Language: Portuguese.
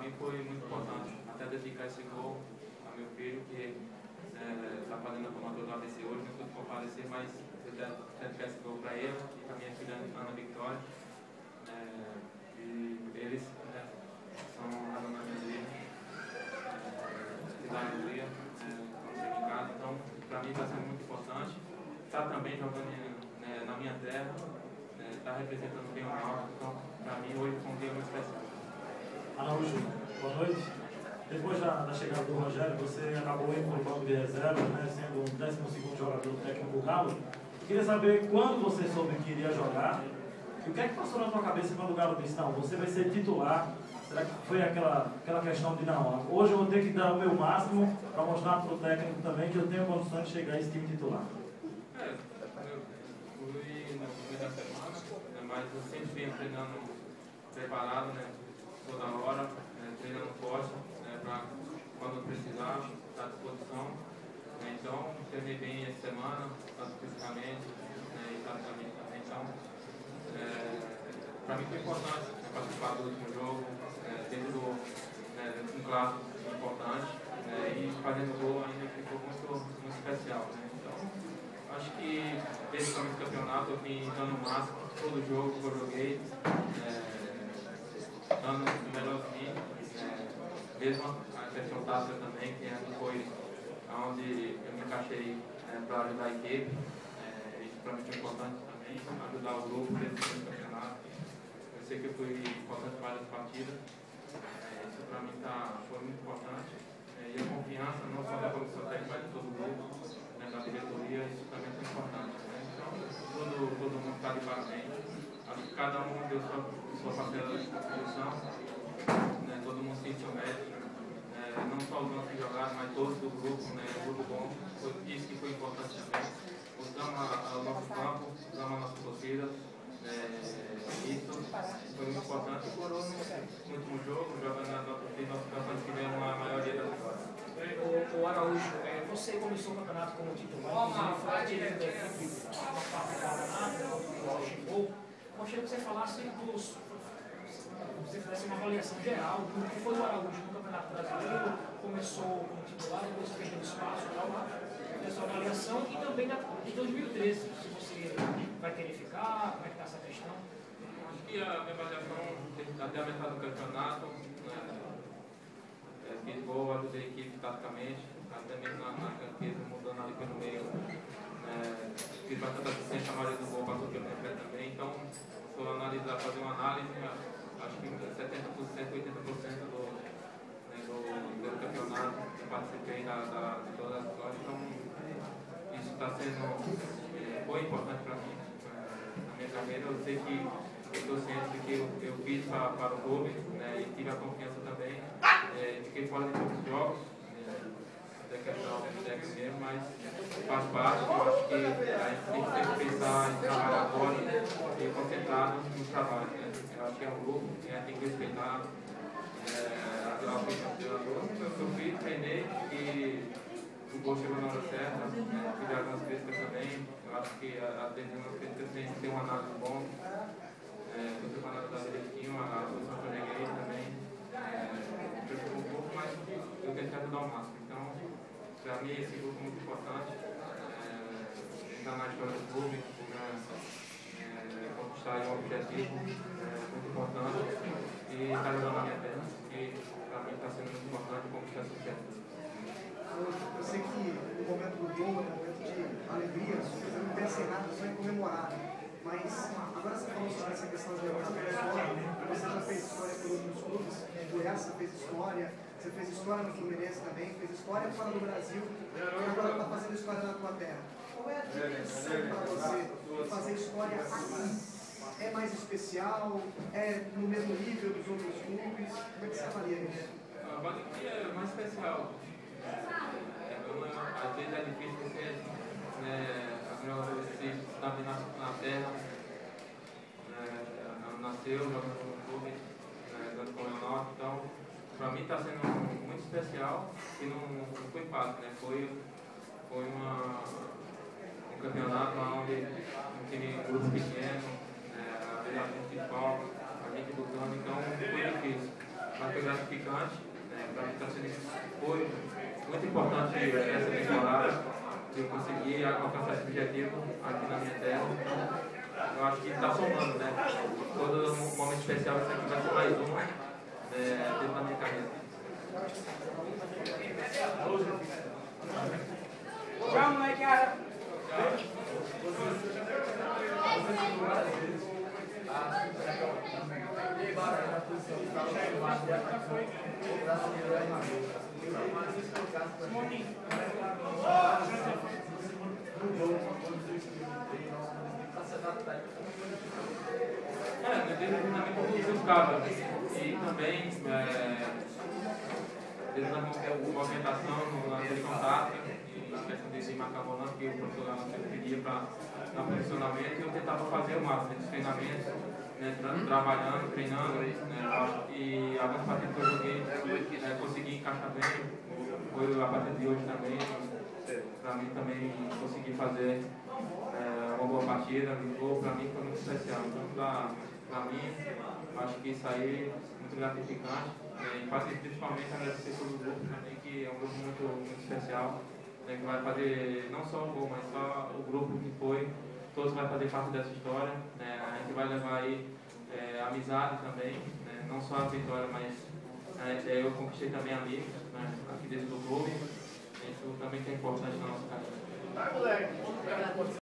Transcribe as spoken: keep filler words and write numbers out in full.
mim foi muito importante até dedicar esse gol a meu filho, que está é, fazendo a formatura do A B C hoje, não pude comparecer, mas eu dedicar esse gol para ele e para minha filha Ana Victória. É, e eles né, são a dona André, que dá alegria quando chega em casa. Então, para mim está sendo muito importante. Está também jogando né, na minha terra, está né, representando bem o Náutico. Então, para mim, hoje foi um dia muito especial. Araújo, boa noite. Depois da, da chegada do Rogério, você acabou indo para o banco de reserva, né, sendo o décimo segundo jogador do técnico do Galo. Eu queria saber quando você soube que iria jogar e o que é que passou na tua cabeça quando o Galo disse, não, você vai ser titular. Será que foi aquela, aquela questão de, não, hoje eu vou ter que dar o meu máximo para mostrar para o técnico também que eu tenho condições de chegar a esse time titular? É, eu fui na primeira semana, né, mas eu sempre venho treinando preparado, né, toda hora, né, treinando forte, né, para quando precisar, estar à disposição. Né, então, treinei bem essa semana, tanto fisicamente né, e taticamente também. Então, é, para mim foi importante né, participar do último jogo, é, dentro do né, um clássico importante né, e fazendo gol ainda que ficou muito, muito especial. Né. Então, acho que desde o começo do campeonato eu vim dando o máximo, todo jogo que eu joguei, é, dando o melhor de mim, é, mesmo a questão tática também, que foi onde eu me encaixei é, para ajudar a equipe, é, isso para mim foi importante também, ajudar o grupo dentro do campeonato. Eu sei que eu fui importante em várias partidas, é, isso para mim tá, foi muito importante, é, e a confiança não só da comissão técnica, mas de todo o grupo, né, da diretoria, isso também é importante. Né? Então, todo, todo mundo está de parabéns, acho que cada um deu sua, sua parcela de contribuição, né, todo mundo sentiu mérito. É, não só os nossos jogadores, mas todos do grupo, né, o grupo bom, foi, isso que foi importante também. Usamos o nosso campo, usamos a nossa torcida, é, isso foi muito importante. E por outro, no último jogo, jogando na nossa torcida, nós ficamos tivemos a maioria das vitórias. O, o Araújo, é, você começou o campeonato como titular, inclusive foi artilheiro da equipe na parte do campeonato, quando você chegou. Eu gostaria que você falasse dos. Você fizesse uma avaliação geral do que foi o Araújo no Campeonato Brasileiro, começou como titular, depois fez no espaço, tal, a sua avaliação e também de dois mil e treze, se você vai querer ficar, como é que está essa questão? Acho que a minha avaliação até a metade do campeonato, né, é, fiz gol, ajudei a equipe taticamente, até mesmo na, na campeonato, mudando ali pelo meio, né, fiz bastante assistência, a maioria do gol passou pelo meu pé também, então se eu analisar, fazer uma análise, acho que setenta por cento, oitenta por cento do, né, do, do campeonato eu participei da, da, de todas as vitórias, então isso está sendo é, foi importante para mim é, na minha carreira. Eu sei que eu estou ciente de que eu, eu fiz para, para o clube né, e tive a confiança também. É, fiquei fora de poucos jogos, é, até questão do técnico mesmo, mas faz parte. Eu acho que a gente tem que sempre pensar em trabalhar fora e concentrado no trabalho. Né? Eu acho que é um grupo que a gente tem que respeitar é, a opinião do treinador. Eu fiz, treinei e o gol chegou na hora certa, né? Fiz algumas críticas também. Eu acho que às vezes algumas críticas tem que ter uma análise bom. É, eu fui para a análise da direitinho, a posição que eu neguei também. É, preocupou um pouco, mas eu tentei ajudar ao máximo. Então, para mim, esse grupo é muito importante. Está é, na história do clube, né? É, conquistar um objetivo é, muito importante e está ajudando a minha terra. E para mim está sendo muito importante conquistar esse objetivo. Eu sei que o momento do gol é um momento de alegria, você não pensa em nada, só em comemorar. Mas agora você falou sobre essa questão de história, você já fez história por outros clubes, o Goiás fez história, você fez história no Fluminense também, fez história fora do Brasil, e agora está fazendo história na tua terra. Qual é a dimensão para você de fazer história aqui? É mais especial? É no mesmo nível dos outros clubes? Como é que você avalia isso? A banda aqui é mais especial. Às vezes é difícil você né, se estabilizar na terra, né, nasceu jogando no clube, né, jogando com o Leonardo, então para mim está sendo muito especial e não, não foi fácil, né? Foi, foi uma, um campeonato onde um time grupo pequeno, né, a gente principal, a gente lutando, então foi difícil. mas foi gratificante. Né, para mim está sendo, foi muito importante essa temporada, de eu conseguir alcançar esse objetivo aqui na minha terra. Então, eu acho que está somando, né? Todo momento especial, isso aqui vai ser mais um é, dentro da minha carreira. Tchau, molecada. É, meu desenvolvimento muito buscava. E também, é, desde a movimentação, naquele contato, e a questão de marcar volante, que o professor sempre pedia para dar posicionamento, e eu tentava fazer o máximo de treinamento, né, tra trabalhando, treinando, né, e algumas partidas que eu joguei, né, consegui encaixar bem, foi a partida de hoje também, para mim também consegui fazer é, uma boa partida, um gol, para mim foi muito especial. Então, para mim, acho que isso aí é muito gratificante, né, e principalmente agradecer todo o grupo também, que é um grupo muito, muito especial, né, que vai fazer não só o gol, mas só o grupo que foi, todos vão fazer parte dessa história, né, a gente vai levar aí é, amizade também, né, não só a vitória, mas é, eu conquistei também amigos, né, aqui dentro do clube, isso também que é importante na nossa carreira.